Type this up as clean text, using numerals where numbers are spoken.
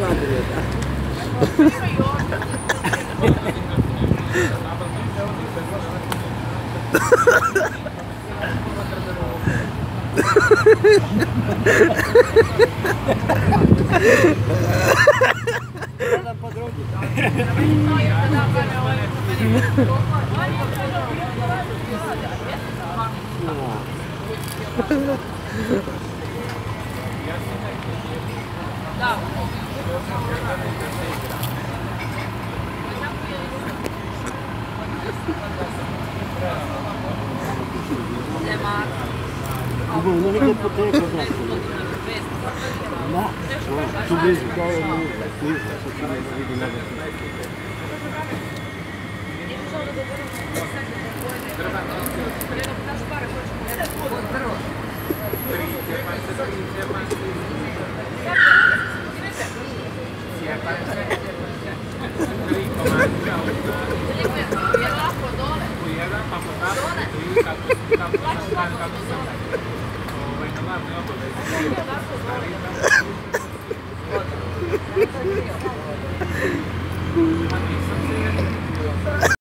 Jedan po drugi. Ovo je nekaj poteka, znači. Da, tu blizu kao je blizu, što ću ne vidi nebe.